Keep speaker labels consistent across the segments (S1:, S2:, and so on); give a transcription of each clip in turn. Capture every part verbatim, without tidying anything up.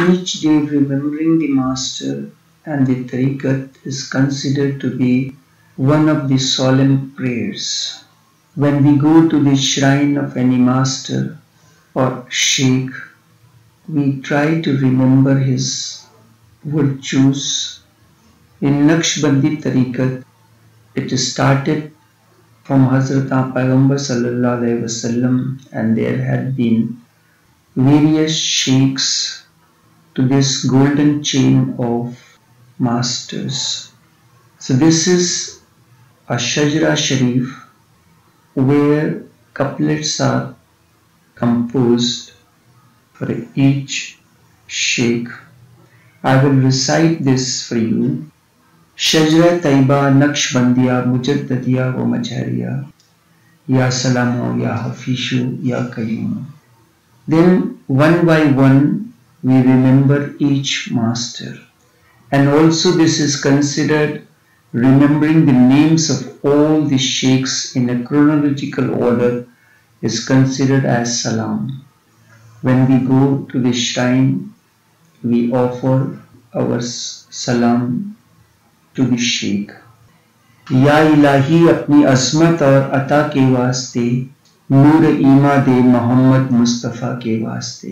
S1: each day remembering the Master and the tariqat is considered to be one of the solemn prayers. When we go to the shrine of any master or sheikh, we try to remember his virtues. In Naqshbandi tariqat, it started from Hazrat Payghambar Sallallahu Alaihi Wasallam, and there had been various sheikhs to this golden chain of masters. So this is a Shajra Sharif where couplets are composed for each sheikh. I will recite this for you. Shajra Taiba Naqshbandiya Mujaddadiya wa Majhariya, Ya Salamu, Ya Hafishu, Ya Qayyum. Then one by one we remember each master, and also this is considered remembering the names of all the sheikhs in a chronological order is considered as salam. When we go to the shrine, we offer our salam to the sheikh. Ya ilahi apni azmat aur ata ke waaste, नूर ईमा दे मोहम्मद मुस्तफ़ा के वास्ते.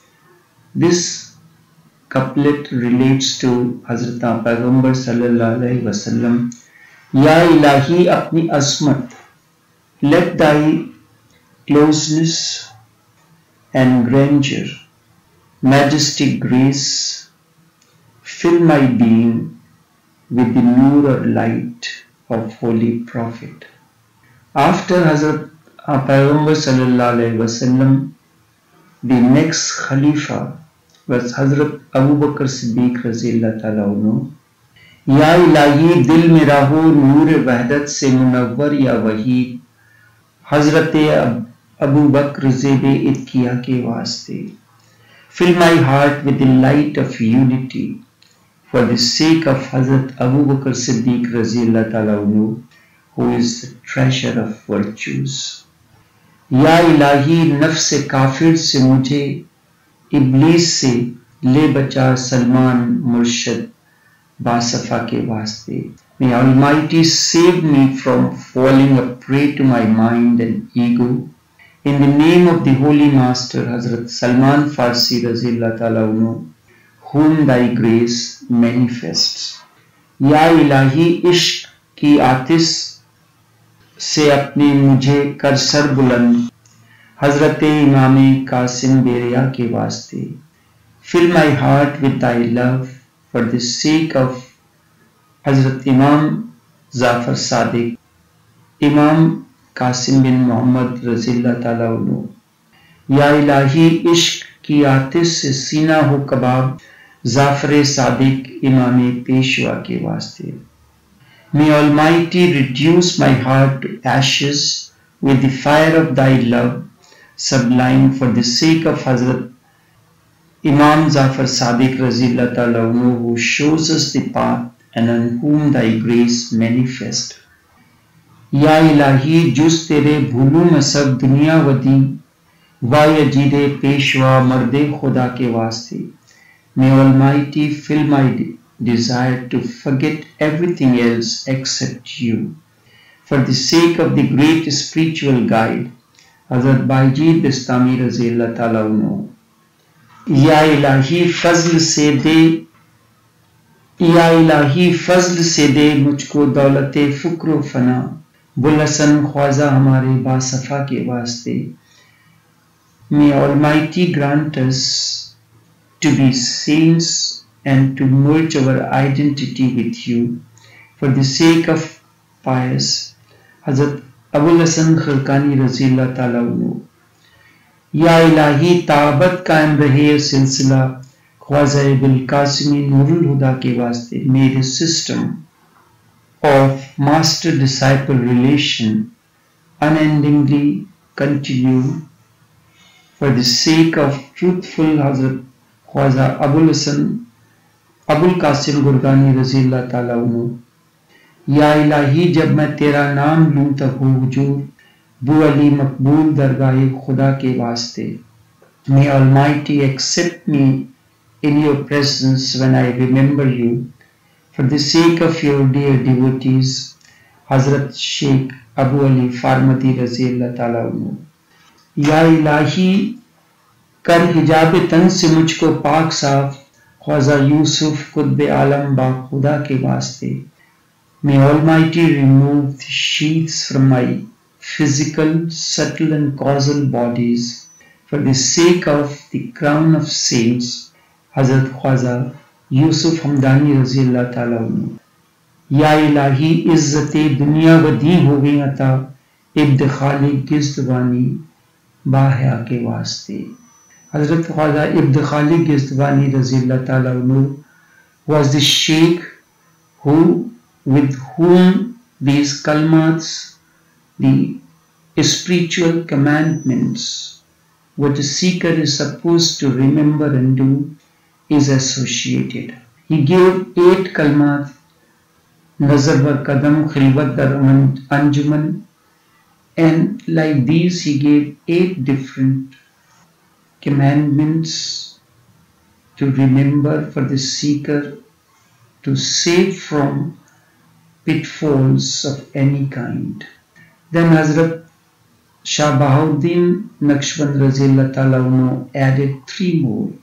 S1: This couplet relates to Hazrat Payghambar Sallallahu Alaihi Wasallam. Ya ilahi apni azmat, let thy closeness and grandeur, majestic grace fill my being with the nur or light of Holy Prophet. After Hazrat Payghambar Sallallahu Alaihi Wasallam, the next Khalifa was Hazrat Abu Bakr Siddiq Raziyallahu Ta'ala anhu. Ya ilahi dil mera ho noor wahdat se munawwar ya wahid, Hazrat Abu Bakr zebe itkiya ke waaste. Fill my heart with the light of unity for the sake of Hazrat Abu Bakr Siddiq Raziyallahu Ta'ala anhu, who is the treasure of virtues. या इलाही नफ्स काफिर से मुझे इब्लीस से ले बचा सलमान मुर्शद बासफा के वास्ते. May Almighty save me from falling a prey to my mind and ego. In the name of the Holy Master Hazrat Salman Farsi Raziyallahu Ta'ala anhu, whom thy grace manifests. या इलाही इश्क की आतिश से अपने मुझे कर सर बुलंद, हजरत इमाम कासिम बेरिया के वास्ते. Fill my heart with thy love for the sake of Hazrat Imam Zafar Sadiq, Imam Qasim bin Muhammad Raziyallahu Ta'ala anhu. या इलाही इश्क की आतिश से सीना हो कबाब, जाफर सादिक इमाम पेशवा के वास्ते. May Almighty reduce my heart to ashes with the fire of thy love sublime for the sake of Hazrat Imam Zafar Sadiq Raziyallahu Ta'ala anhu, who shows us the path and on whom thy grace manifest. Ya ilahi jus tere bhulu mein sab duniya wadi, wa yajide peshwa marde khuda ke vaste. May Almighty fill my desire to forget everything else except you, for the sake of the great spiritual guide Hazrat Baijid Bistami Raziyallahu Ta'ala anhu. Ya ilahi fazl se de, या इलाही फजल से दे मुझको दौलते फुक्र फना, बुलसन ख्वाजा हमारे बासफा के वास्ते. May Almighty grant us to be saints and to merge our identity with you for the sake of pious Hazrat Abul Hasan Khalkani Raziyallahu Ta'ala anhu. या इलाही ताबत कायम रहे सिलसिला ख्वाजा बिल कासिमी नूरुल हुदा के वास्ते. May the system of master disciple relation unendingly continue for the sake of truthful Hazrat Khwaja Abul Hasan Abul Qasim Gurgani Raziyallahu Ta'ala anhu. या इलाही जब मैं तेरा नाम लूं तब हो हुजूर बु अली मकबूल दरगाह खुदा के वास्ते. May Almighty accept me in your presence when I remember you. For the sake of your dear devotees, Hazrat Sheikh Abu Ali Farmadi Raziyallahu Ta'ala anhu. या इलाही कर हिजाब तन से मुझको पाक साफ, ख्वाजा यूसुफ कुतबे आलम बा खुदा के वास्ते. May Almighty remove the sheaths from my physical, subtle and causal bodies for the sake of the crown of saints, Hazrat Khwaja Yusuf Hamdani Raziyallahu Ta'ala anhu. या इलाही इज्जते दुनिया वदी हो गई अता इब्द खाली गिज़्दवानी बाहया के वास्ते. Hazrat Khwaja Ibn Khalid Gisdwani Raziyallahu Ta'ala anhu was the sheikh who, with whom these kalmats, the spiritual commandments, what a seeker is supposed to remember and do, is associated. He gave eight kalmat: Nazar bar Kadam, Khilwat dar Anjuman, and like these he gave eight different commandments to remember for the seeker to save from pitfalls of any kind. Then Hazrat Shah Bahauddin Naqshband Raziyallahu Ta'ala anhu added three more,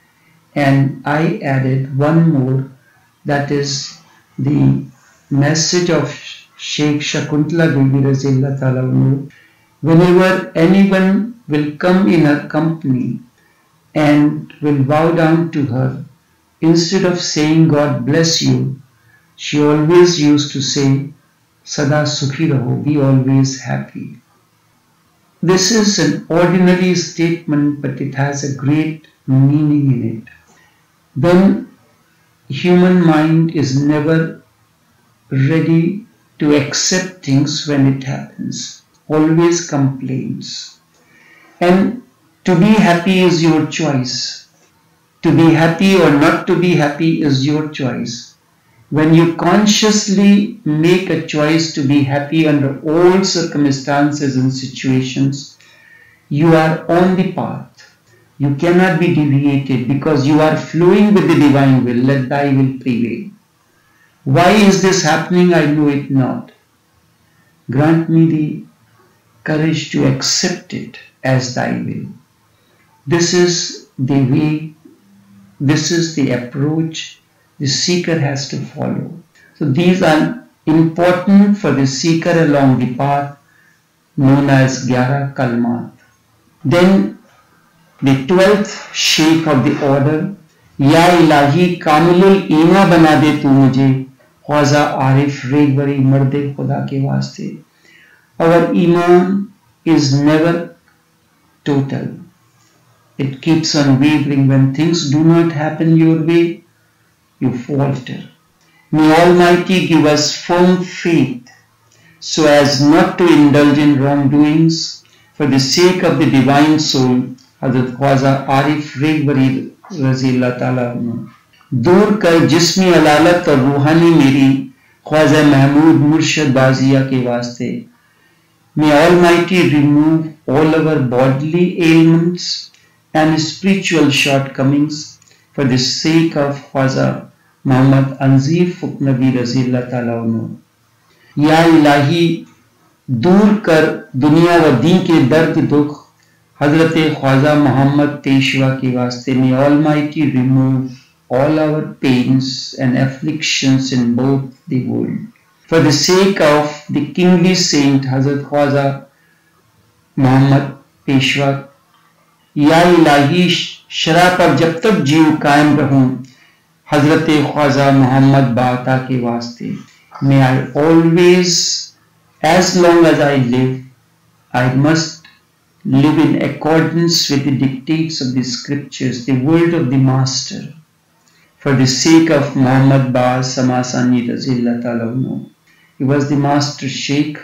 S1: and I added one more, that is the message of Sheikh Shakuntala Devi Raziyallahu Ta'ala anhu. Whenever anyone will come in her company and will bow down to her, instead of saying God bless you, she always used to say Sada Sukhi Raho, be always happy. This is an ordinary statement, but it has a great meaning in it. When human mind is never ready to accept things when it happens, always complains. And to be happy is your choice. To be happy or not to be happy is your choice. When you consciously make a choice to be happy under all circumstances and situations, you are on the path. You cannot be deviated because you are flowing with the divine will. Let thy will prevail. Why is this happening? I know it not. Grant me the courage to accept it as thy will. This is the way, this is the approach the seeker has to follow. So these are important for the seeker along the path known as Gyara Kalmat. Then the twelfth sheikh of the order, Ya Ilahi Kamilul Ima bana de tu mujhe, Khwaja Arif Regbari Marde Khuda ke vaste. Our iman is never total. It keeps on wavering. When things do not happen your way, you falter. May Almighty give us firm faith so as not to indulge in wrongdoings for the sake of the divine soul, Hazrat Khwaja Arif Regbari Raziyallahu Ta'ala anhu. दूर कर जिस्मी अलालत और रूहानी मेरी ख्वाजा महमूद मुर्शद बाजिया के वास्ते. May Almighty remove all our bodily ailments and spiritual shortcomings for the sake of Khwaja Muhammad Anzir Fuqnabi Raziyallahu Ta'ala anhu. या इलाही दूर कर दुनिया व दीन के दर्द दुख हजरत ख्वाजा मोहम्मद पेशवा के वास्ते. May Almighty remove all our pains and afflictions in both the world for the sake of the kingly saint Hazrat Khwaja Muhammad Peshwa. या इलाही शरा पर जब तक जीव कायम रहूं हजरत ख्वाजा मोहम्मद बाता के वास्ते. May I always, as long as I live, I must live in accordance with the dictates of the scriptures, the word of the master, for the sake of Muhammad Ba Samasani Raziyallahu Ta'ala anhu. He was the master sheikh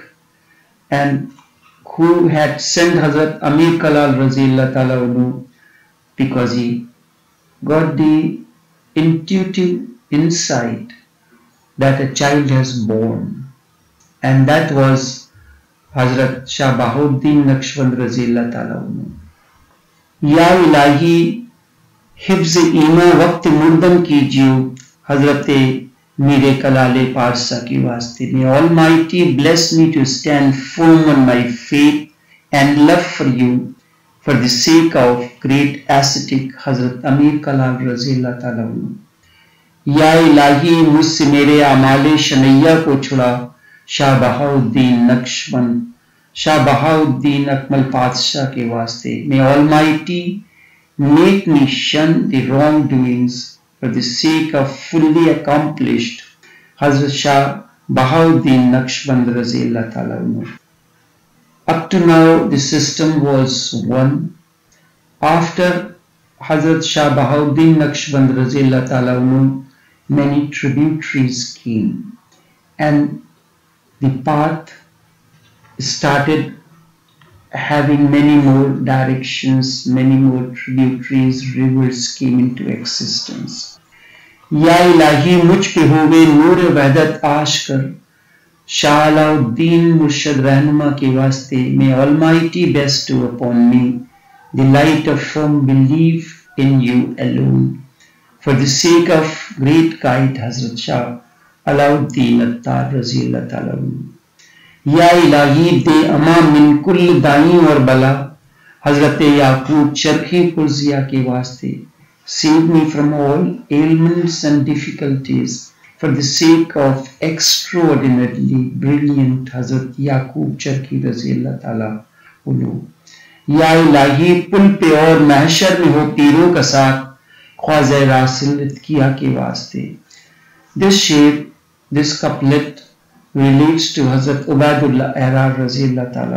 S1: and who had sent Hazrat Amir Kalal Raziyallahu Ta'ala anhu because he got the intuitive insight that a child has born, and that was Hazrat Shah Bahauddin Naqshband Raziyallahu Ta'ala anhu. Ya Ilahi, हिफ्ज़ ईमा वक्त मुर्दम कीजियो हजरत मीरे कलाले पारसा की वास्ते. May Almighty bless me to stand firm on my faith and love for you for the sake of great ascetic Hazrat Amir Kalal Razillah Ta'ala. या इलाही मुझसे मेरे आमाले शनैया को छुड़ा शाह बहाउद्दीन नक्शबंद शाह बहाउद्दीन अकमल पातशाह के वास्ते. May Almighty make me shun the wrongdoings for the sake of fully accomplished Hazrat Shah Bahauddin Naqshband Razillah Ta'ala. Up to now the system was one. After Hazrat Shah Bahauddin Naqshband Razillah Ta'ala, many tributaries came and the path started having many more directions, many more tributaries, rivers came into existence. Ya ilahi मुझ पे होवे नूर वहदत आश कर शाह अलाउद्दीन मुर्शद रहनुमा के वास्ते. May Almighty bestow upon me the light of firm belief in you alone for the sake of great guide Hazrat Shah Alauddin Attar Razillah Ta'ala. या इलाही दे अमा मिन कुल दाई और बला हजरत याकूब चरखी पुरजिया के वास्ते. Save me from all ailments and difficulties for the sake of extraordinarily brilliant Hazrat Yaqub Charki Razillah Ta'ala उल्लू. या इलाही पुल पे और महशर में हो पीरों का साथ ख्वाज़े रासिल किया के वास्ते. This shape, this couplet relates to Hazrat Ubaidullah Ahrar Razillah Ta'ala.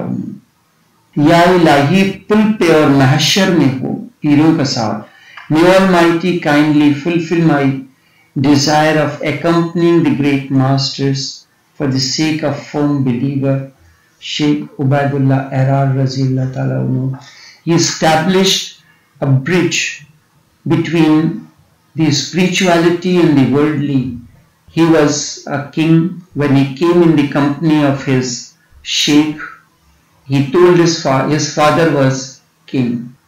S1: Ya ilahi pul pe aur mahshar mein ho peeron ka saath. May Almighty kindly fulfill my desire of accompanying the great masters for the sake of firm believer Sheikh Ubaidullah Ahrar Razillah Ta'ala. He established a bridge between the spirituality and the worldly. He was a king. When he came in the company of his sheikh, he told his, fa his father was king,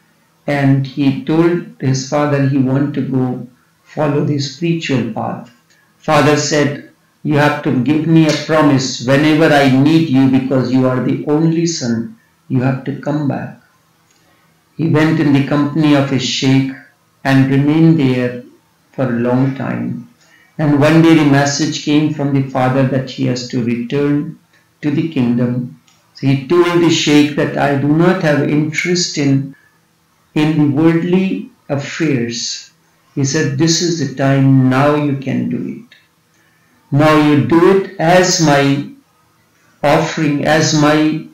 S1: and he told his father he wanted to go follow the spiritual path. Father said, you have to give me a promise whenever I need you, because you are the only son, you have to come back. He went in the company of his sheikh and remained there for a long time. And one day the message came from the father that he has to return to the kingdom. So he told the sheikh that I do not have interest in, in the worldly affairs. He said, this is the time, now you can do it. Now you do it as my offering, as my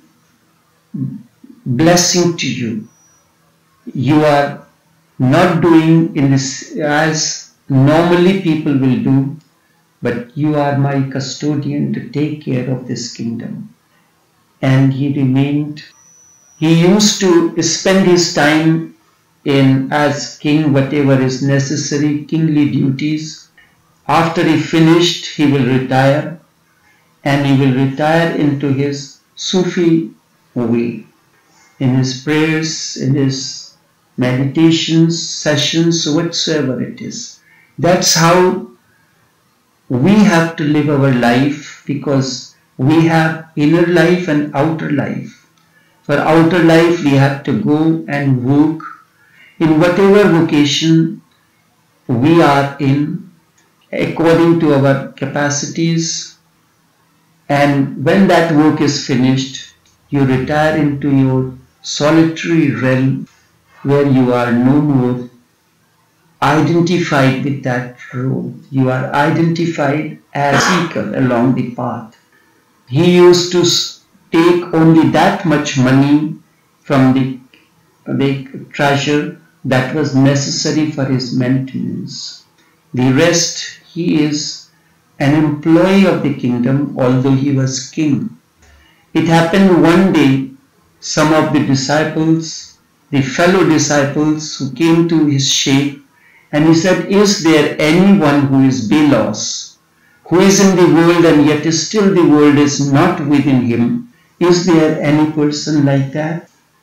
S1: blessing to you. You are not doing in this as normally people will do, but you are my custodian to take care of this kingdom. And he remained. He used to spend his time in as king, whatever is necessary, kingly duties. After he finished, he will retire, and he will retire into his Sufi way, in his prayers, in his meditations, sessions, whatsoever it is. That's how we have to live our life, because we have inner life and outer life. For outer life, we have to go and work in whatever vocation we are in, according to our capacities. And when that work is finished, you retire into your solitary realm where you are no more identified with that role. You are identified as seeker along the path. He used to take only that much money from the, the treasure that was necessary for his maintenance. The rest, he is an employee of the kingdom, although he was king. It happened one day, some of the disciples, the fellow disciples who came to his sheikh, and he said, is there anyone who is belos, who is in the world and yet still the world is not within him? Is there any person like that?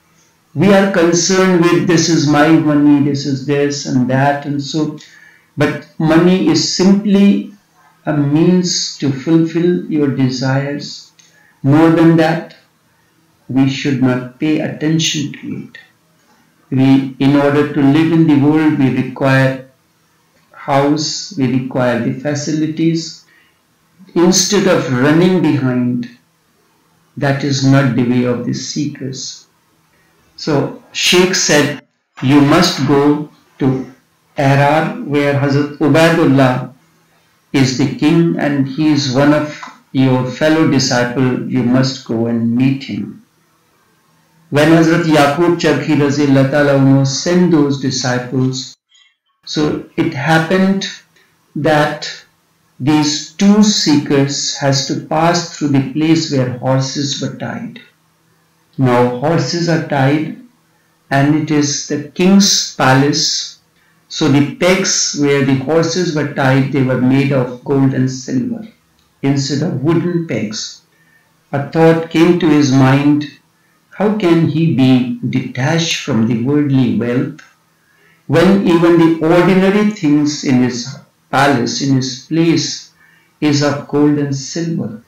S1: We are concerned with this is my money, this is this and that and so, but money is simply a means to fulfill your desires. More than that, we should not pay attention to it. We, in order to live in the world, we require house, we require the facilities. Instead of running behind, that is not the way of the seekers. So Sheikh said, you must go to Arar, where Hazrat Ubaidullah is the king and he is one of your fellow disciples. You must go and meet him. When Hazrat Yaqub Charkhi Raziyallahu Ta'ala sent those disciples, so it happened that these two seekers has to pass through the place where horses were tied. Now horses are tied and it is the king's palace. So the pegs where the horses were tied, they were made of gold and silver instead of wooden pegs. A thought came to his mind, how can he be detached from the worldly wealth when even the ordinary things in his palace, in his place, is of gold and silver?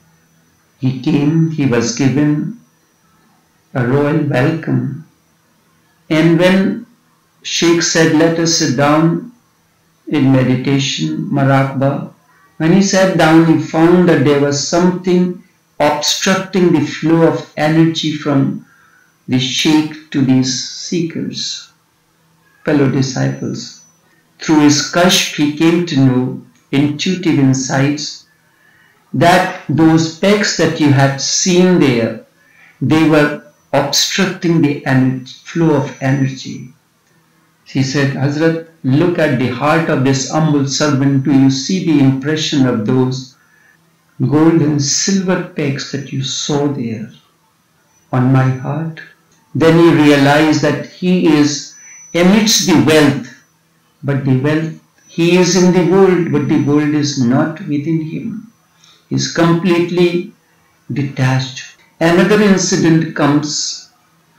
S1: He came, he was given a royal welcome. And when Sheikh said, let us sit down in meditation, Maraqba, when he sat down, he found that there was something obstructing the flow of energy from the Sheikh to these seekers, fellow disciples. Through his kashf, he came to know intuitive insights that those pegs that you had seen there, they were obstructing the energy, flow of energy. He said, Hazrat, look at the heart of this humble servant. Do you see the impression of those gold and silver pegs that you saw there on my heart? Then he realized that he is amidst the wealth, but the wealth, he is in the world, but the world is not within him. He is completely detached. Another incident comes.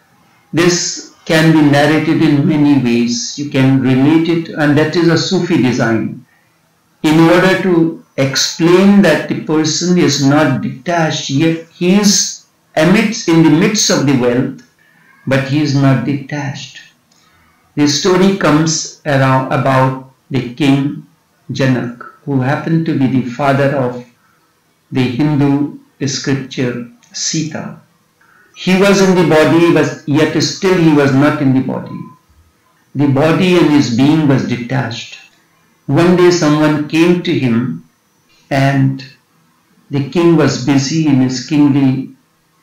S1: This can be narrated in many ways. You can relate it, and that is a Sufi design. In order to explain that the person is not detached, yet he is amidst, in the midst of the wealth, but he is not detached. The story comes around about the king Janak, who happened to be the father of the Hindu scripture Sita. He was in the body, but yet still he was not in the body. The body and his being was detached. One day someone came to him and the king was busy in his kingly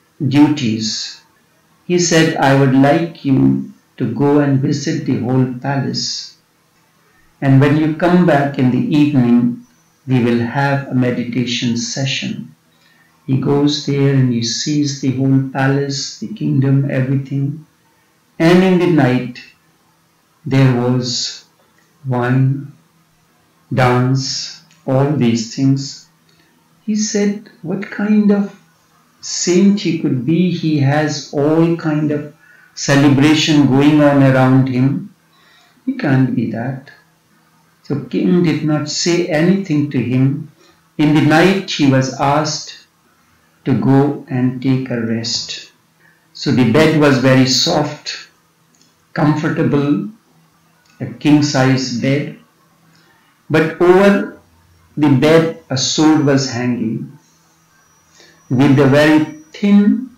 S1: duties. He said, I would like you to go and visit the whole palace. And when you come back in the evening, we will have a meditation session. He goes there and he sees the whole palace, the kingdom, everything. And in the night, there was wine, dance, all these things. He said, what kind of saint he could be? He has all kind of celebration going on around him. He can't be that. So king did not say anything to him. In the night, he was asked to go and take a rest. So the bed was very soft, comfortable, a king-size bed. But over the bed, a sword was hanging with a very thin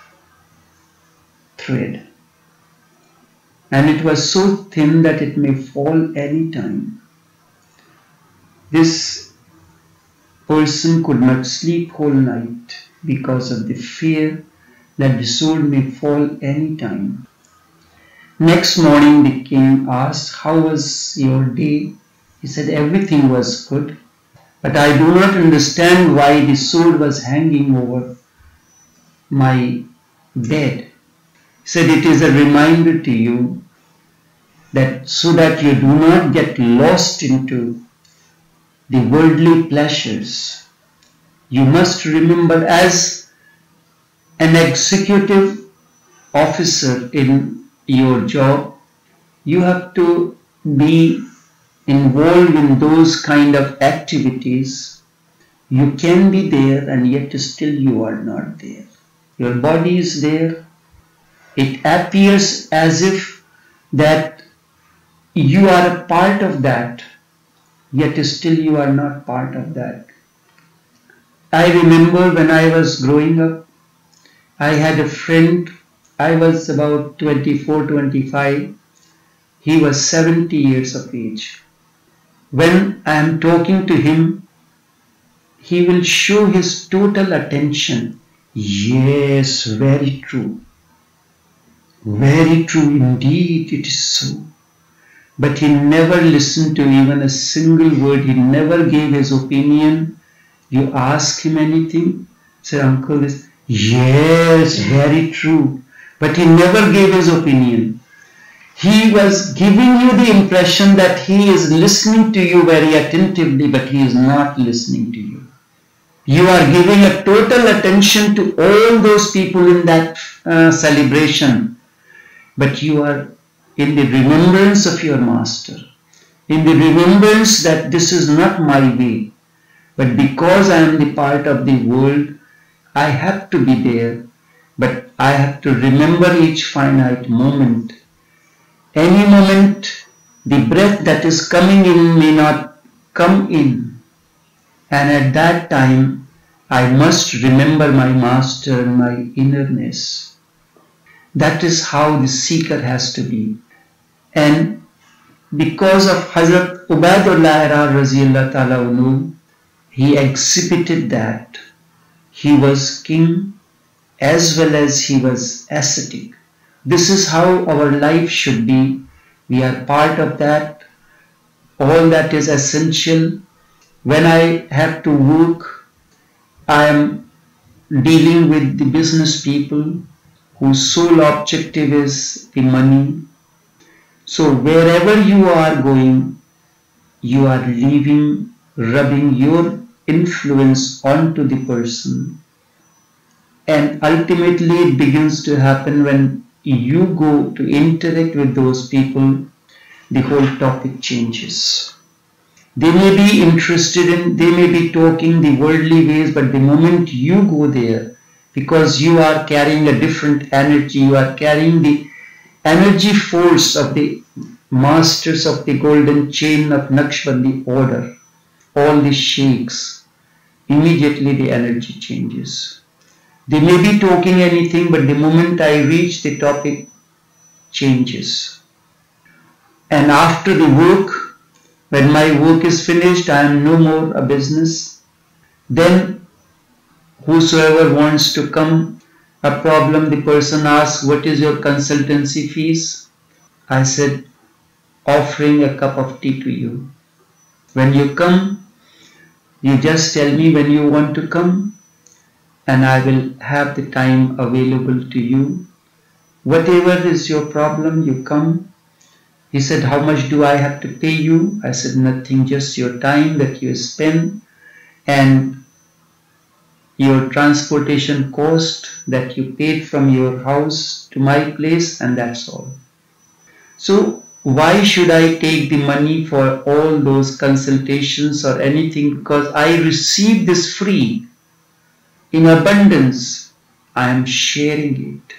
S1: thread. And it was so thin that it may fall any time. This person could not sleep whole night because of the fear that the sword may fall any time. Next morning the king asked, how was your day? He said, everything was good, but I do not understand why the sword was hanging over my bed. He said, it is a reminder to you that so that you do not get lost into the worldly pleasures, you must remember as an executive officer in your job, you have to be involved in those kind of activities. You can be there and yet still you are not there. Your body is there. It appears as if that you are a part of that, yet still you are not part of that. I remember when I was growing up, I had a friend. I was about twenty-four, twenty-five. He was seventy years of age. When I am talking to him, he will show his total attention. Yes, very true. Very true indeed, it is so. But he never listened to even a single word. He never gave his opinion. You ask him anything, say, uncle, this, yes, very true. But he never gave his opinion. He was giving you the impression that he is listening to you very attentively, but he is not listening to you. You are giving a total attention to all those people in that uh, celebration, but you are in the remembrance of your master, in the remembrance that this is not my way, but because I am the part of the world, I have to be there, but I have to remember each finite moment. Any moment, the breath that is coming in may not come in, and at that time, I must remember my master and my innerness. That is how the seeker has to be. And because of Hazrat Ubaidullah Raziyallahu Ta'ala Anhu, he exhibited that. He was king as well as he was ascetic. This is how our life should be. We are part of that. All that is essential. When I have to work, I am dealing with the business people whose sole objective is the money. So wherever you are going, you are leaving, rubbing your influence onto the person. And ultimately it begins to happen when you go to interact with those people, the whole topic changes. They may be interested in, they may be talking the worldly ways, but the moment you go there, because you are carrying a different energy, you are carrying the energy force of the masters of the golden chain of Naqshbandi order, all the sheikhs, immediately the energy changes. They may be talking anything, but the moment I reach the topic, changes. And after the work, when my work is finished, I am no more a business. Then whosoever wants to come, a problem, the person asks, what is your consultancy fees? I said, offering a cup of tea to you. When you come, you just tell me when you want to come, and I will have the time available to you. Whatever is your problem, you come. He said, how much do I have to pay you? I said, nothing, just your time that you spend and your transportation cost that you paid from your house to my place, and that's all. So why should I take the money for all those consultations or anything? Because I received this free. In abundance, I am sharing it.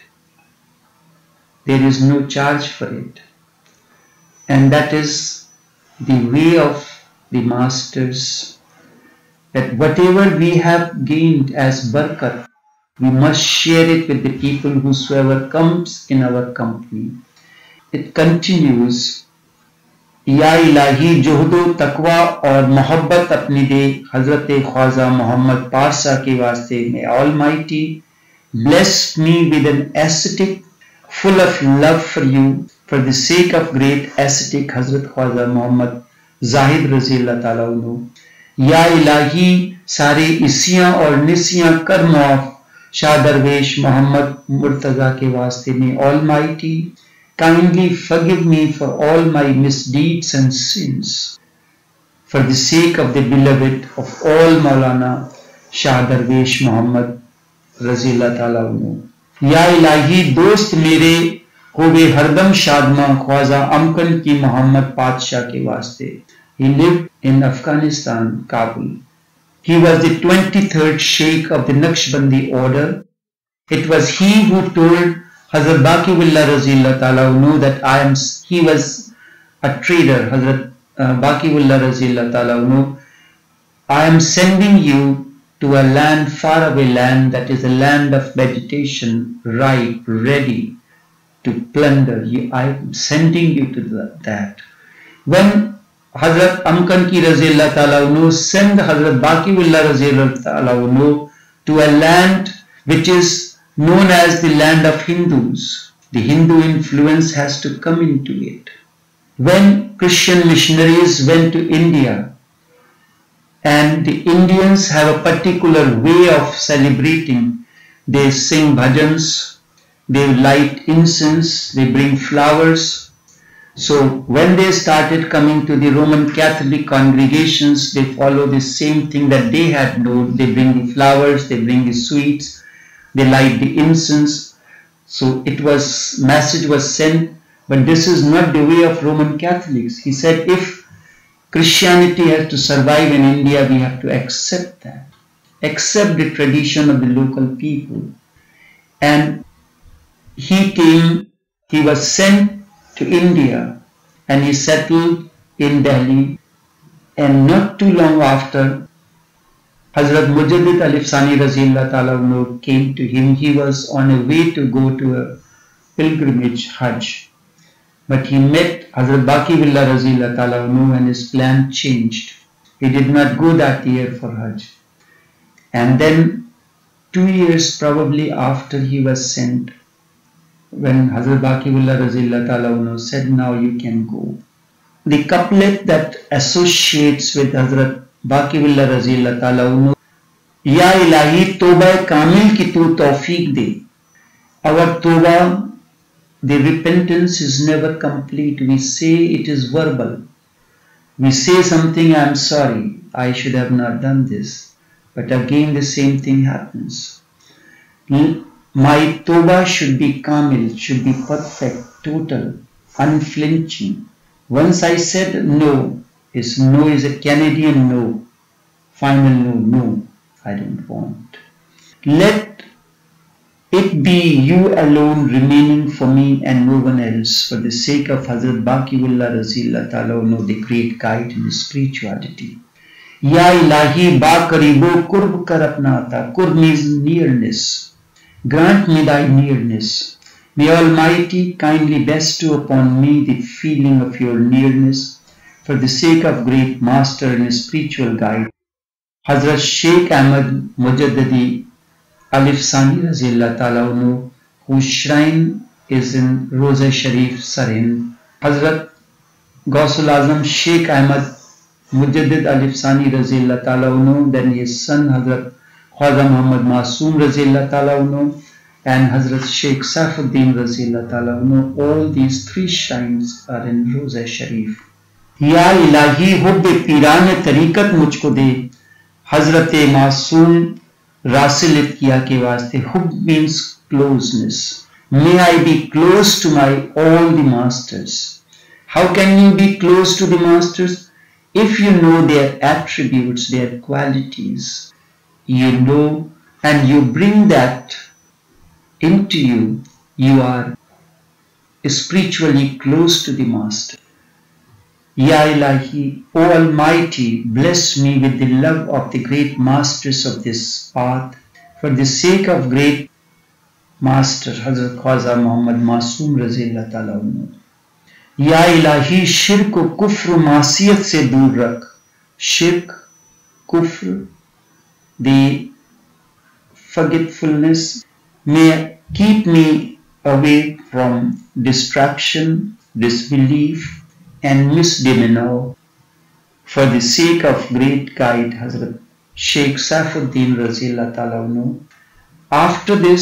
S1: There is no charge for it. And that is the way of the masters, that whatever we have gained as barakat, we must share it with the people whosoever comes in our company. It continues, या इलाही जोहदो तकवा और मोहब्बत अपनी दे हजरत ख्वाजा मोहम्मद पारसा के वास्ते में Almighty blessed me with an ascetic full of love for you for the sake of great ascetic Hazrat Khwaja Muhammad Zahid Raziyallahu Ta'ala Anhu. या इलाही सारे इसियां और निसियां कर माफ शाह दरवेश मोहम्मद मुर्तजा के वास्ते में Almighty kindly forgive me for all my misdeeds and sins for the sake of the beloved of all Maulana Shah Darwish Muhammad Raziyallahu Ta'ala Anhu. या इलाही दोस्त मेरे होवे हरदम शादमा ख्वाजा अमकन की मोहम्मद पातशाह के वास्ते. He lived in Afghanistan, Kabul. He was the twenty-third Sheikh of the Naqshbandi order. It was he who told Hazrat Baqi-Ullah Raziyallahu Ta'ala anhu that I am, he was a trader, Hazrat uh, Baqi-Ullah Raziyallahu Ta'ala anhu, I am sending you to a land, far away land, that is a land of vegetation, ripe, ready to plunder. You, I am sending you to the, that. When Hazrat Amkan ki Raziyallahu Ta'ala anhu send Hazrat Baqi-Ullah Raziyallahu Ta'ala anhu to a land which is known as the land of Hindus. The Hindu influence has to come into it. When Christian missionaries went to India, and the Indians have a particular way of celebrating, they sing bhajans, they light incense, they bring flowers. So when they started coming to the Roman Catholic congregations, they follow the same thing that they had known. They bring the flowers, they bring the sweets, they light the incense. So it was, message was sent, but this is not the way of Roman Catholics. He said, if Christianity has to survive in India, we have to accept that. Accept the tradition of the local people. And he came, he was sent to India and he settled in Delhi. And not too long after, Hazrat Mujaddid Alif Sani Raziyallahu Ta'ala anhu came to him. He was on a way to go to a pilgrimage, Hajj. But he met Hazrat Baqi-Ullah Raziyallahu Ta'ala anhu and his plan changed. He did not go that year for Hajj. And then two years probably after he was sent, when Hazrat Baqi-Ullah Raziyallahu Ta'ala anhu said, now you can go. The couplet that associates with Hazrat Baqi-Ullah Raziyallahu Ta'ala anhu, Ya ilahi toba kamil ki tu tawfiq de. Our toba, the repentance is never complete. We say it is verbal. We say something, I am sorry, I should have not done this. But again the same thing happens. My tawbah should be kamil, should be perfect, total, unflinching. Once I said no, is no is a Canadian no. Final no, no, I don't want. Let it be you alone remaining for me and no one else, for the sake of Hazrat Baqi-Ullah Raziyallahu Ta'ala anhu, the great guide in spirituality. Ya ilahi ba karibo kurb kar apna ata. Kurb means nearness. Grant me thy nearness. May Almighty kindly bestow upon me the feeling of your nearness, for the sake of great master and spiritual guide, Hazrat Sheikh Ahmad Mujaddidi Alif Sani Raziyallahu Ta'ala anhu, whose shrine is in Roza Sharif, Sirhind. Hazrat Gausul Azam Sheikh Ahmad Mujaddid Alif Sani Raziyallahu Ta'ala anhu, then his son Hazrat Khwaja Muhammad Masoom Raziyallahu Ta'ala anhu, and Hazrat Sheikh Saifuddin Raziyallahu Ta'ala anhu. All these three shrines are in Roza Sharif. Ya ilahi hubbe pirane tariqat mujhko de. Hazrat Masoom Rasilit kiya ke vaste. Hub means closeness. May I be close to my all the masters. How can you be close to the masters? If you know their attributes, their qualities, you know, and you bring that into you, you are spiritually close to the master. Ya Ilahi, O Almighty, bless me with the love of the great masters of this path, for the sake of great master Hazrat Khwaja Muhammad Masoom Raziyallahu Ta'ala anhu. Ya Ilahi, shirk ko kufr maasiyat se dur rakh. Shirk, kufr, the forgetfulness, may keep me away from distraction, disbelief, and misdemeanor, for the sake of great guide Hazrat Sheikh Saifuddin Raziyallahu Ta'ala anhu. After this,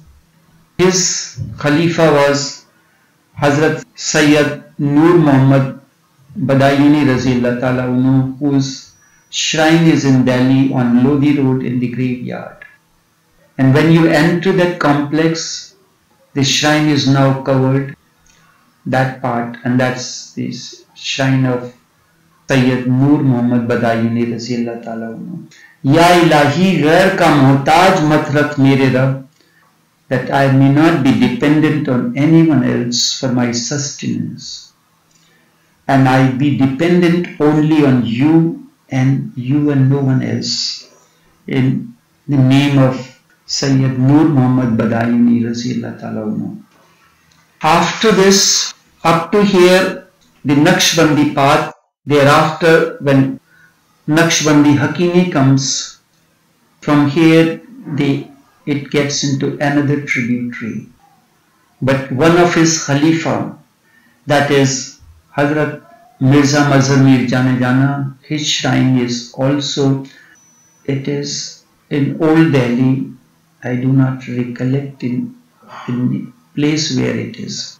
S1: his Khalifa was Hazrat Sayyid Nur Muhammad Badayuni Raziyallahu Ta'ala anhu, whose shrine is in Delhi on Lodi Road in the graveyard. And when you enter that complex, the shrine is now covered, that part, and that's this shrine of Sayyid Noor Muhammad Badayuni Raziallah Ta'ala anhu. Ya ilahi ghair ka muhtaj mat rakh mere Rabb, that I may not be dependent on anyone else for my sustenance, and I be dependent only on you and you and no one else. In the name of Sayyid Noor Muhammad Badayuni Raziallah Ta'ala anhu. After this, up to here, the Naqshbandi path. Thereafter, when Naqshbandi Hakimi comes, from here the, it gets into another tributary. But one of his Khalifa, that is Hazrat Mirza Mazhar Mir Jane Jana, his shrine is also, it is in Old Delhi. I do not recollect in, in the place where it is.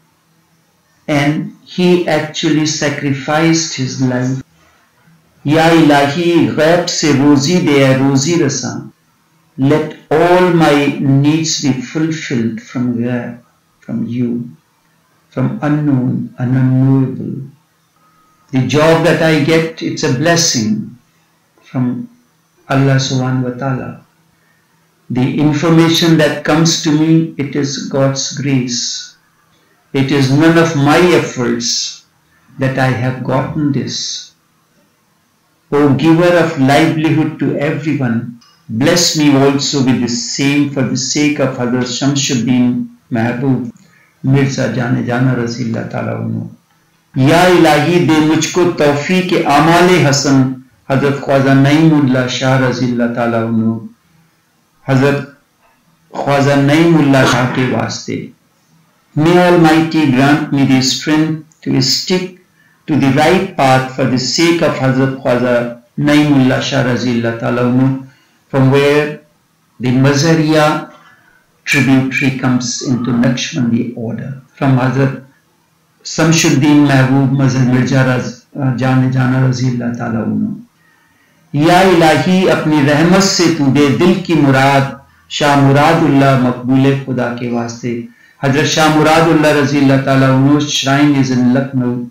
S1: And he actually sacrificed his life. Ya ilahi ghaib se rozi de rozi rasa. Let all my needs be fulfilled from ghaib, from you, from unknown and unknowable. The job that I get, it's a blessing from Allah subhanahu wa ta'ala. The information that comes to me, it is God's grace. It is none of my efforts that I have gotten this. O giver of livelihood to everyone, bless me also with the same for the sake of Hazrat Shamsuddin Mahbub Mirza Jane Jana Raziallah Ta'ala anhu. Ya ilahi de mujhko tawfiq amale hasan Hazrat Khwaja Naeemullah Shah Raziallah Ta'ala anhu. Hazrat Khwaja Naeemullah Shah ke vaste. May Almighty grant me the strength to stick to the right path for the sake of Hazrat Khwaja Naeemullah Shah Raziallah Ta'ala anhu, from where the Mazhariya tributary comes into Naqshbandi order. From Hazrat Shamsuddin Mahbub Mazhar Mirza Jane Jana Raziallah Ta'ala anhu. Ya ilahi apni रहमत से तू दे दिल की मुराद शाह मुरादुल्लाह मकबूल खुदा के वास्ते. Hazrat Shah Muradullah Raziallah Ta'ala anhu's shrine is in Lucknow,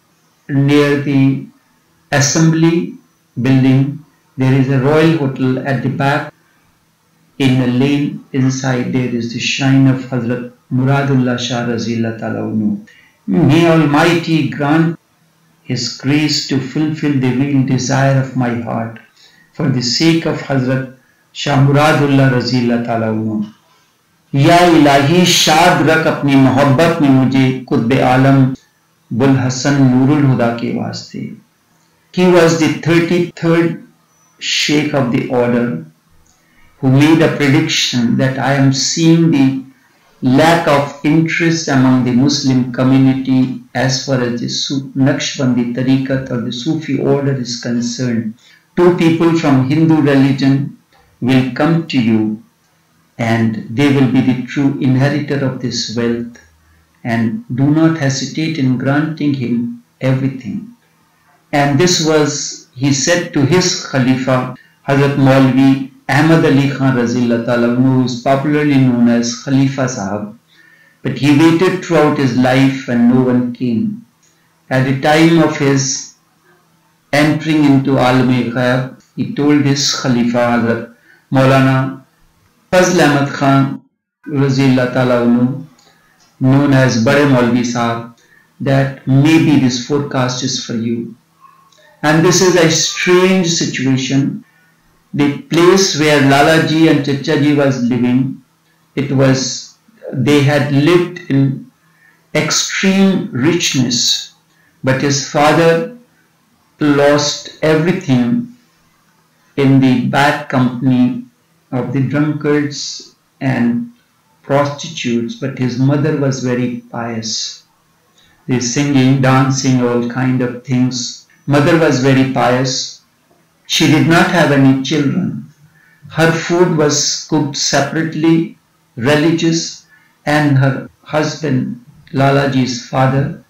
S1: near the assembly building. There is a royal hotel at the back. In a lane inside there is the shrine of Hazrat Muradullah Shah Raziallah Ta'ala anhu. May Almighty grant His grace to fulfill the real desire of my heart for the sake of Hazrat Shah Muradullah Raziallah Ta'ala anhu. या इलाही शाद रख अपनी मोहब्बत में मुझे कुतुब आलम बुल हसन नूरुल हुदा के वास्ते. He was the thirty-third Sheikh of the order who made a prediction that I am seeing the lack of interest among the Muslim community as far as the Naqshbandi Tariqat or the Sufi order is concerned. Two people from Hindu religion will come to you, and they will be the true inheritor of this wealth, and do not hesitate in granting him everything. And this was, he said to his Khalifa, Hazrat Maulvi Ahmad Ali Khan Raziallah Ta'ala anhu, who is popularly known as Khalifa Sahab. But he waited throughout his life and no one came. At the time of his entering into Alam-e-Ghaib, he told his Khalifa Hazrat Maulana Fazl Ahmad Khan Raziallah Ta'ala anhu, known as Bade Maulvi Sahab, that maybe this forecast is for you. And this is a strange situation. The place where Lalaji and Chachaji was living, it was, they had lived in extreme richness, but his father lost everything in the bad company of the drunkards and prostitutes, but his mother was very pious. They singing, dancing, all kind of things. Mother was very pious. She did not have any children. Her food was cooked separately, religious, and her husband, Lalaji's father,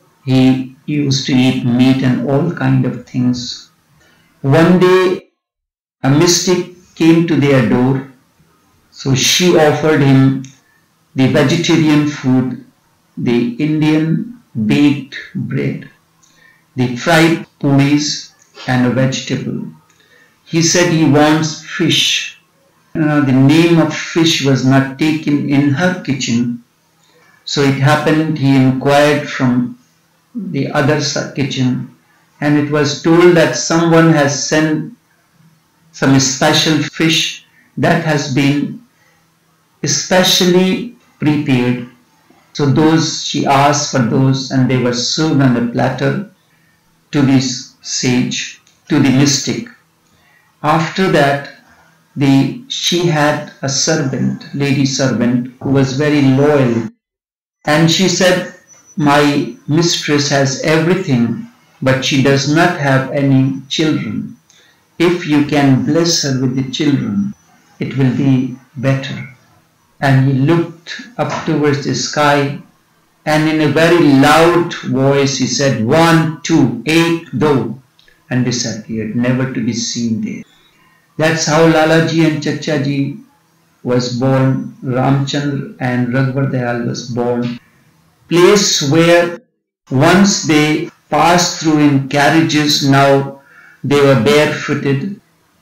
S1: he used to eat meat and all kind of things. One day, a mystic came to their door. So she offered him the vegetarian food, the Indian baked bread, the fried puris and a vegetable. He said he wants fish. Uh, the name of fish was not taken in her kitchen. So it happened he inquired from the other kitchen, and it was told that someone has sent some special fish that has been especially prepared. So those, she asked for those, and they were served on a platter to this sage, to the mystic. After that, the she had a servant, lady servant, who was very loyal, and she said, my mistress has everything, but she does not have any children. If you can bless her with the children, it will be better. And he looked up towards the sky, and in a very loud voice he said, one, two, eight, do, and disappeared, never to be seen there. That's how Lalaji and Chachaji was born, Ramchandra and Raghuvar Dayal was born. Place where once they passed through in carriages, now they were barefooted,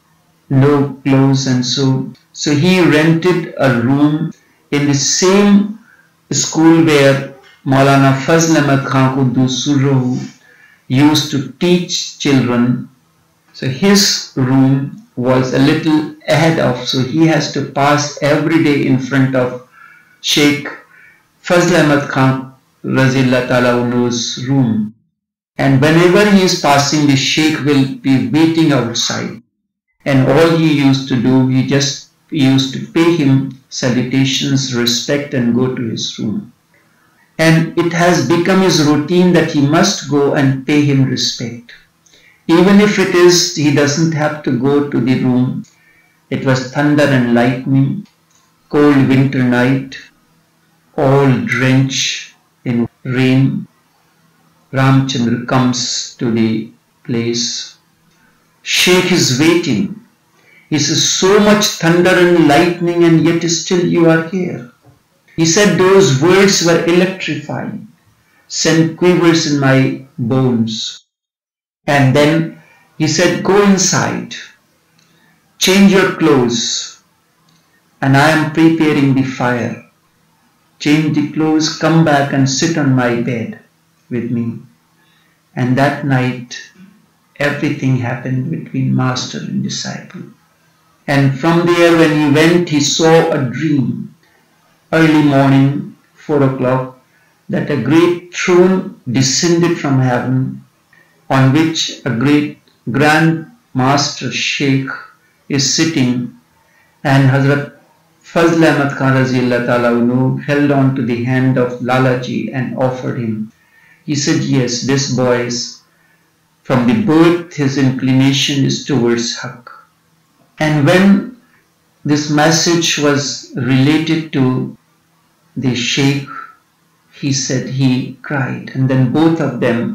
S1: no clothes, and so. So he rented a room in the same school where Maulana Fazl Ahmad Khan Quddus Sirruhu used to teach children. So his room was a little ahead of, so he has to pass every day in front of Sheikh Fazl Ahmad Khan Razillah Ta'ala Unu's room. And whenever he is passing, the Sheikh will be waiting outside. And all he used to do, he just used to pay him salutations, respect, and go to his room. And it has become his routine that he must go and pay him respect. Even if it is, he doesn't have to go to the room. It was thunder and lightning, cold winter night, all drenched in rain. Ramchandra comes to the place. Sheikh is waiting. He says, so much thunder and lightning, and yet still you are here. He said, those words were electrifying, sent quivers in my bones. And then he said, go inside, change your clothes, and I am preparing the fire. Change the clothes, come back and sit on my bed with me. And that night, everything happened between master and disciple. And from there, when he went, he saw a dream, early morning, four o'clock, that a great throne descended from heaven, on which a great grand master Sheikh is sitting, and Hazrat Fazl Ahmad Khan Razillah Ta'ala Unu held on to the hand of Lalaji and offered him. He said, yes, this boy is, from the birth, his inclination is towards Haqq. And when this message was related to the Sheikh, he said he cried, and then both of them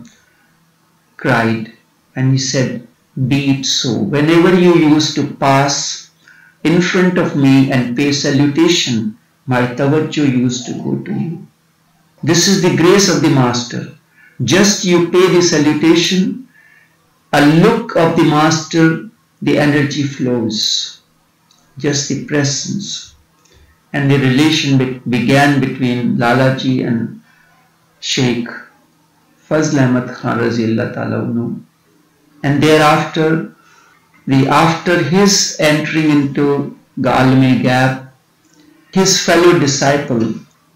S1: cried, and he said, be it so. Whenever you used to pass in front of me and pay salutation, my tawajjuh used to go to you. This is the grace of the master. Just you pay the salutation, a look of the master, the energy flows. Just the presence. And the relation be began between Lalaji and Sheikh Fazl Ahmad Khan Razillah Ta'ala Unu. And thereafter, the, after his entering into Alam Gap, his fellow disciple,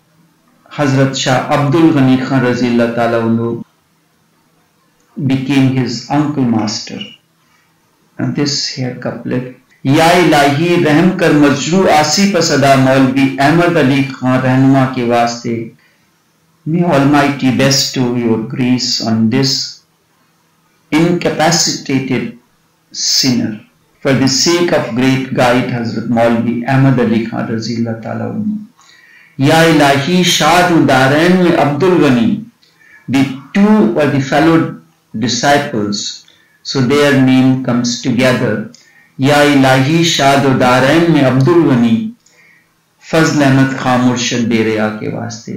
S1: Hazrat Shah Abdul Ghani Khan Razillah Ta'ala Unu, became his uncle master. And this here couplet, Ya Ilahi Rahm Kar Majru Asi Pasada Maulvi Ahmad Ali Khan Rahnuma ke Vaste. May Almighty bestow your grace on this incapacitated sinner for the sake of great guide Hazrat Maulvi Ahmad Ali Khan Razillah Ta'ala Unu. Ya Ilahi Shadu Darain mein Abdul Ghani. The two were the fellow disciples, so their name comes together. Ya Ilahi Shadu Darain mein Abdul Ghani. फजल अहमद खान मुर्शद बेरिया के वास्ते।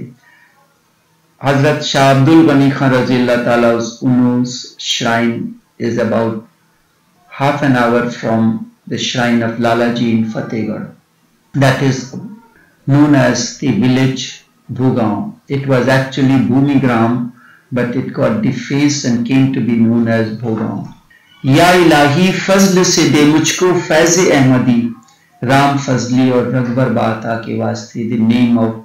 S1: Hazrat Shah Abdul Ghani Khan Razillah Ta'ala's Unus shrine is about half an hour from the shrine of Lalaji in Fatehgarh. That is known as the village Bhugaon. It was actually Bhumigram, but it got defaced and came to be known as Bhugaon. Ya Ilahi Fazl se de mujhko Faiz Ahmadi, Ram Fazli और रघुवर बाता के वास्ते, the name of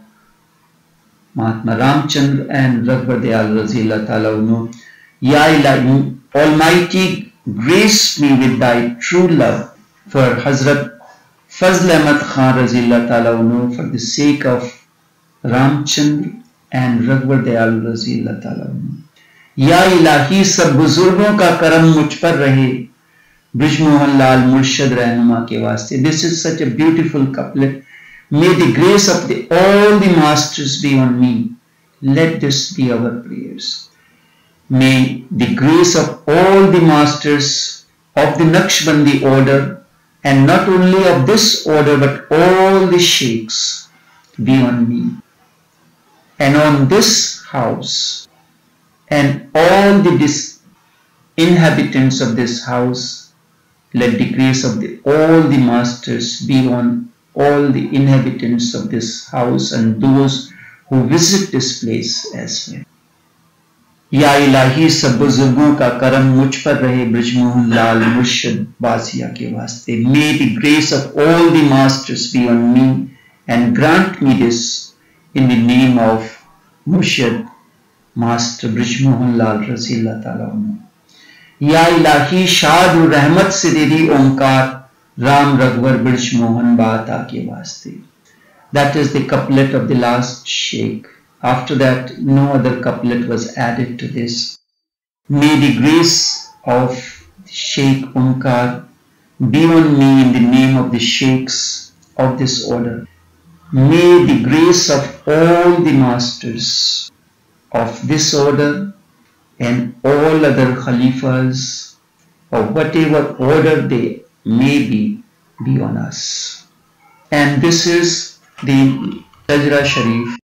S1: Mahatma Ramchandra and Raghuvar Dayal Razillah Ta'ala Unu. Ya Ilahi, Almighty, grace me with thy true love for Hazrat Fazl Ahmad Khan Razillah Ta'ala Unu, for the sake of Ramchandra and Raghuvar Dayal Razillah Ta'ala Unu. Ya Ilahi, सब बुजुर्गों का करम मुझ पर रहे, Brijmohan Lal Murshid Rehnuma के वास्ते. This is such a beautiful couplet. May the grace of the, all the masters be on me. Let this be our prayers. May the grace of all the masters of the Naqshbandi order, and not only of this order but all the sheikhs, be on me and on this house and all the inhabitants of this house. Let the grace of the, all the masters be on all the inhabitants of this house and those who visit this place as well. Ya Ilahi, सब बुजुर्गों का करम मुझ पर रहे, ब्रिजमोहन लाल मुर्शिद बासिया के वास्ते. May the grace of all the masters be on me and grant me this in the name of Murshid Master Brijmohan Lal Razillah Ta'ala Anu. Ya Ilahi, शाद और रहमत से तेरी ओंकार, Ram Raghuvar Brijmohan Bata ke vaste. That is the couplet of the last sheikh. After that, no other couplet was added to this. May the grace of Sheikh Omkar be on me in the name of the sheikhs of this order. May the grace of all the masters of this order and all other khalifas of whatever order they may be, be on us. And this is the Tajra Sharif